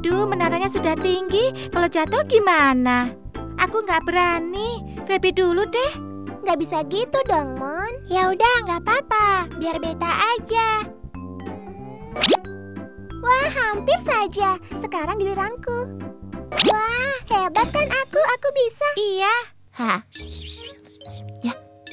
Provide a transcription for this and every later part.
Aduh, menaranya sudah tinggi. Kalau jatuh gimana? Aku nggak berani. Feby dulu deh. Nggak bisa gitu dong, Mon. Ya udah, nggak apa-apa. Biar Beta aja. Wah, hampir saja. Sekarang giliranku. Wah, hebat kan aku? Aku bisa. Iya. Hah. Ya.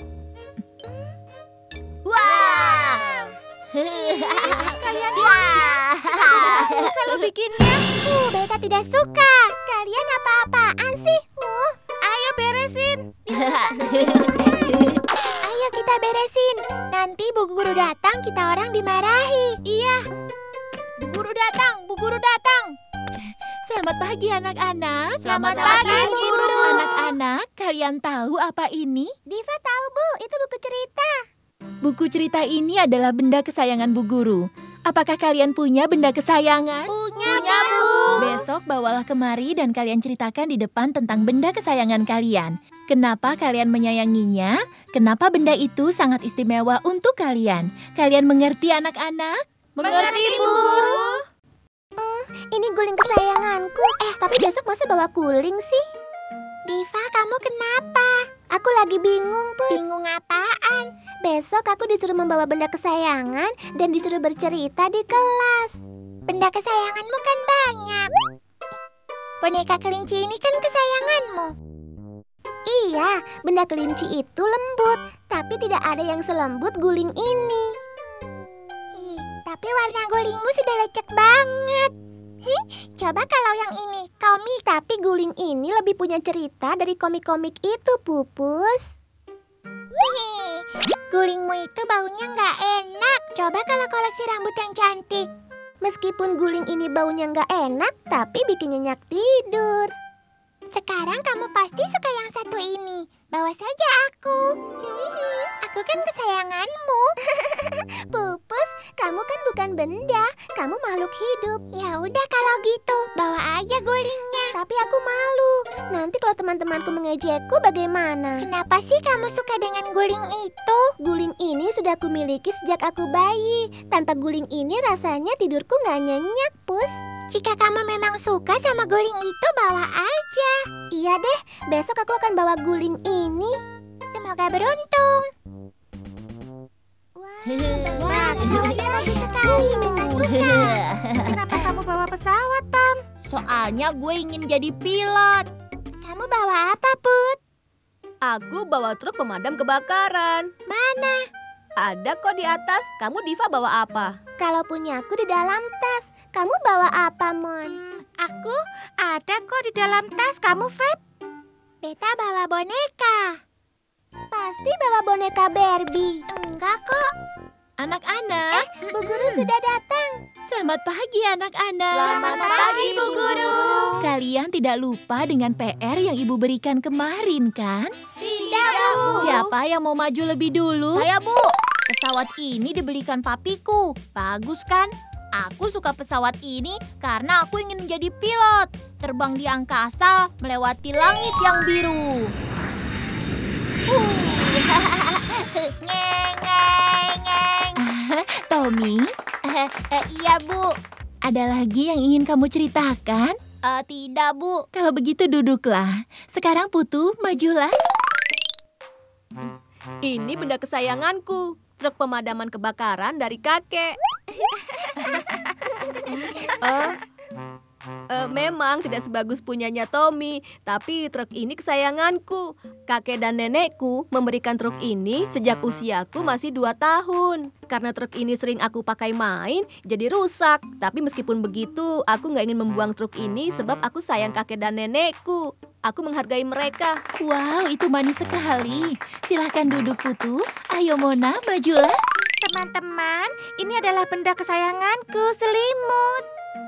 Wah. Kayaknya susah lo bikinnya. Beta tidak suka. Kalian apa-apaan sih? Ayo beresin. Ayo kita beresin. Nanti Bu Guru datang, kita orang dimarahi. Iya. Bu Guru datang. Selamat pagi anak-anak. Selamat pagi, Bu Guru. Anak-anak, kalian tahu apa ini? Diva tahu, Bu. Itu buku cerita. Buku cerita ini adalah benda kesayangan Bu Guru. Apakah kalian punya benda kesayangan? Punya, Bu. Besok bawalah kemari dan kalian ceritakan di depan tentang benda kesayangan kalian. Kenapa kalian menyayanginya? Kenapa benda itu sangat istimewa untuk kalian? Kalian mengerti anak-anak? Mengerti, Bu Guru. Ini guling kesayanganku. Tapi besok masa bawa guling sih? Diva, kamu kenapa? Aku lagi bingung, Pus. Bingung apaan? Besok aku disuruh membawa benda kesayangan dan disuruh bercerita di kelas. Benda kesayanganmu kan banyak. Boneka kelinci ini kan kesayanganmu. Iya, benda kelinci itu lembut, tapi tidak ada yang selembut guling ini. Tapi warna gulingmu sudah lecek banget. Coba kalau yang ini, komik. Tapi guling ini lebih punya cerita dari komik-komik itu, Pupus. Gulingmu itu baunya nggak enak. Coba kalau koleksi rambut yang cantik. Meskipun guling ini baunya nggak enak, tapi bikin nyenyak tidur. Sekarang kamu pasti suka yang satu ini. Bawa saja aku. Aku kan kesayanganmu. Pupus, kamu kan bukan benda. Kamu makhluk hidup. Ya udah kalau gitu, bawa aja gulingnya. Tapi aku malu. Nanti kalau teman-temanku mengejekku bagaimana? Kenapa sih kamu suka dengan guling itu? Guling ini sudah aku miliki sejak aku bayi. Tanpa guling ini rasanya tidurku nggak nyenyak, Pus. Jika kamu memang suka sama guling itu, bawa aja. Iya deh, besok aku akan bawa guling ini. Semoga beruntung. Bagus sekali, Beta suka. Kenapa kamu bawa pesawat, Tom? Soalnya gue ingin jadi pilot. Kamu bawa apa, Put? Aku bawa truk pemadam kebakaran. Mana? Ada kok di atas. Kamu Diva bawa apa? Kalau punya aku di dalam tas. Kamu bawa apa, Mon? Aku ada kok di dalam tas. Kamu, Feb? Beta bawa boneka. Pasti bawa boneka Barbie. Enggak kok. Anak-anak, Bu Guru sudah datang. selamat pagi anak-anak. Selamat pagi, Bu Guru. Kalian tidak lupa dengan PR yang Ibu berikan kemarin, kan? Tidak, Bu. Siapa yang mau maju lebih dulu? Saya, Bu. Pesawat ini dibelikan papiku. Bagus kan? Aku suka pesawat ini karena aku ingin menjadi pilot. Terbang di angkasa melewati langit yang biru. Ngeng, ngeng, ngeng. Tommy, Iya, Bu. ada lagi yang ingin kamu ceritakan? Tidak, Bu. Kalau begitu duduklah. Sekarang Putu, majulah. Ini benda kesayanganku. Truk pemadaman kebakaran dari kakek. Memang tidak sebagus punyanya Tommy, tapi truk ini kesayanganku. Kakek dan nenekku memberikan truk ini sejak usiaku masih 2 tahun. Karena truk ini sering aku pakai main, jadi rusak. Tapi meskipun begitu, aku nggak ingin membuang truk ini sebab aku sayang kakek dan nenekku. Aku menghargai mereka. Wow, itu manis sekali. Silahkan duduk Putu. Ayo Mona, majulah. Teman-teman, ini adalah benda kesayanganku, selimut.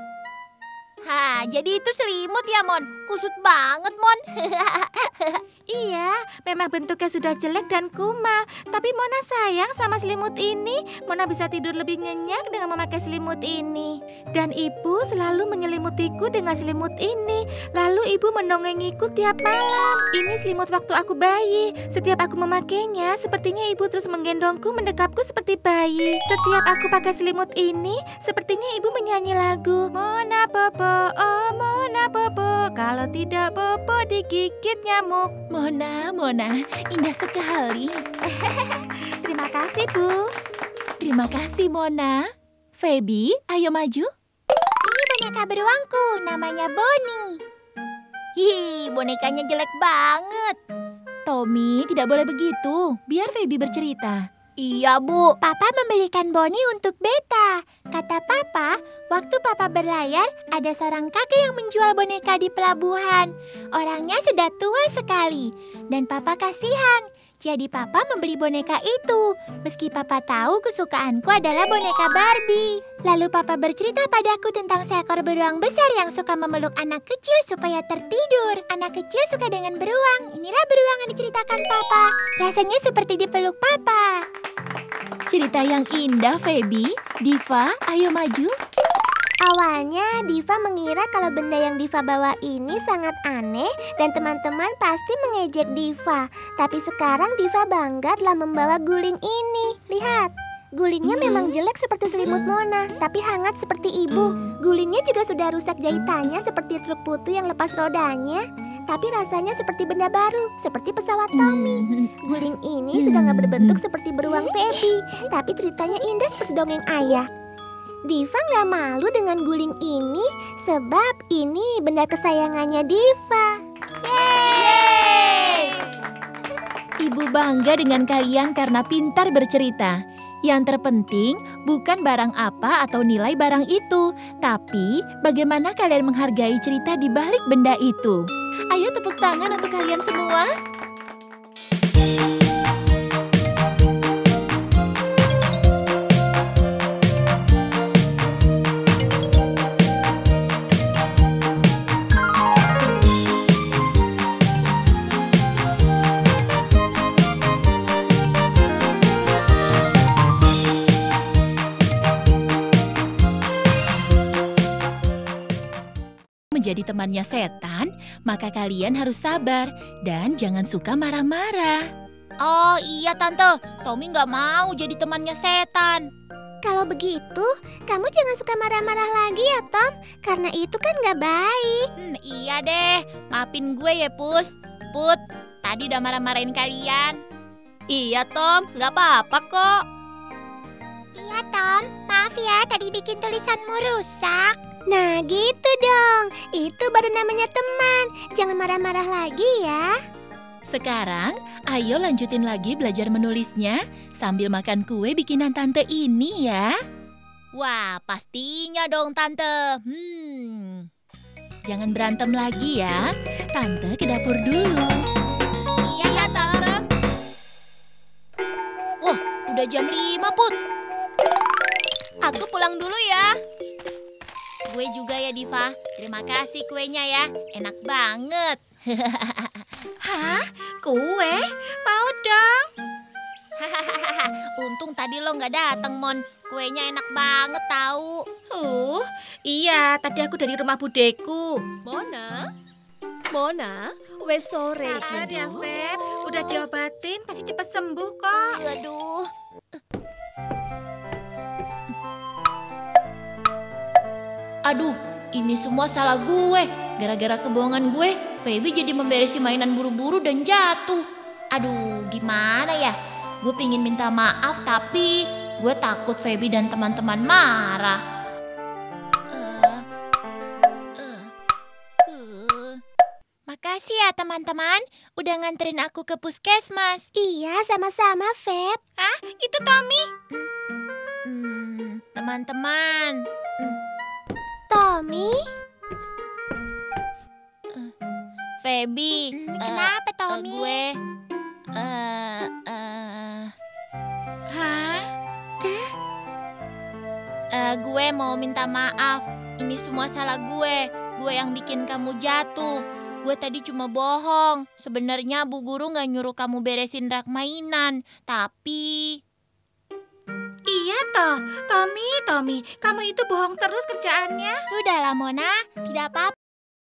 Jadi itu selimut ya, Mon? Kusut banget, Mon. Iya, memang bentuknya sudah jelek dan kumal. Tapi Mona sayang sama selimut ini. Mona bisa tidur lebih nyenyak dengan memakai selimut ini. Dan ibu selalu menyelimutiku dengan selimut ini. Lalu ibu mendongengiku tiap malam. Ini selimut waktu aku bayi. Setiap aku memakainya, sepertinya ibu terus menggendongku, mendekapku seperti bayi. Setiap aku pakai selimut ini, sepertinya ibu menyanyi lagu Mona bobo, oh Mona bobo. Kalau tidak bobo digigit nyamuk. Mona, indah sekali. Terima kasih, Bu. Terima kasih, Mona. Feby, ayo maju. Ini boneka beruangku, namanya Bonnie. Hi, bonekanya jelek banget. Tommy, tidak boleh begitu. Biar Feby bercerita. Iya, Bu. Papa membelikan Bonnie untuk Beta. Kata Papa, waktu Papa berlayar, ada seorang kakek yang menjual boneka di pelabuhan. Orangnya sudah tua sekali, dan Papa kasihan. Jadi Papa membeli boneka itu, meski Papa tahu kesukaanku adalah boneka Barbie. Lalu Papa bercerita padaku tentang seekor beruang besar yang suka memeluk anak kecil supaya tertidur. Anak kecil suka dengan beruang. Inilah beruang yang diceritakan Papa. Rasanya seperti dipeluk Papa. Cerita yang indah, Feby. Diva, ayo maju. Awalnya Diva mengira kalau benda yang Diva bawa ini sangat aneh dan teman-teman pasti mengejek Diva. Tapi sekarang Diva bangga telah membawa guling ini. Lihat, gulingnya memang jelek seperti selimut Mona, tapi hangat seperti ibu. Gulingnya juga sudah rusak jahitannya seperti truk putu yang lepas rodanya. Tapi rasanya seperti benda baru, seperti pesawat Tommy. Guling ini sudah nggak berbentuk seperti beruang Feby, tapi ceritanya indah seperti dongeng ayah. Diva nggak malu dengan guling ini, sebab ini benda kesayangannya Diva. Yeay! Ibu bangga dengan kalian karena pintar bercerita. Yang terpenting bukan barang apa atau nilai barang itu, tapi bagaimana kalian menghargai cerita di balik benda itu. Ayo tepuk tangan untuk kalian semua. Menjadi temannya setan, maka kalian harus sabar dan jangan suka marah-marah. Oh iya Tante, Tommy nggak mau jadi temannya setan. Kalau begitu, kamu jangan suka marah-marah lagi ya Tom, karena itu kan nggak baik. Iya deh, maafin gue ya Put, tadi udah marah-marahin kalian. Iya Tom, nggak apa-apa kok. Iya Tom, maaf ya tadi bikin tulisanmu rusak. Nah gitu dong, itu baru namanya teman. Jangan marah-marah lagi ya. Sekarang, ayo lanjutin lagi belajar menulisnya sambil makan kue bikinan Tante ini ya. Wah, pastinya dong Tante. Jangan berantem lagi ya. Tante ke dapur dulu. Iya ya Tante. Wah, udah jam 5 Put. Aku pulang dulu ya. Gue juga ya Diva. Terima kasih kuenya ya. Enak banget. Hah? Kue? Mau dong. Untung tadi lo nggak datang, Mon. Kuenya enak banget tahu. Iya, tadi aku dari rumah budeku. Mona, wes sore. Sabar ya, Feb. Udah diobatin, pasti cepat sembuh kok. Aduh. Aduh, ini semua salah gue. Gara-gara kebohongan gue, Feby jadi memberesi mainan buru-buru dan jatuh. Aduh, gimana ya? Gue pingin minta maaf, tapi gue takut Feby dan teman-teman marah. Makasih ya teman-teman, udah nganterin aku ke puskesmas. Iya, sama-sama Feb. Ah, itu Tommy. Teman-teman. Tommy? Feby. Kenapa Tommy? Gue. Hah? Gue mau minta maaf. Ini semua salah gue. Gue yang bikin kamu jatuh. Gue tadi cuma bohong. Sebenarnya Bu Guru nggak nyuruh kamu beresin rak mainan. Tapi... Iya toh, Tommy, kamu itu bohong terus kerjaannya. Sudahlah Mona, tidak apa-apa.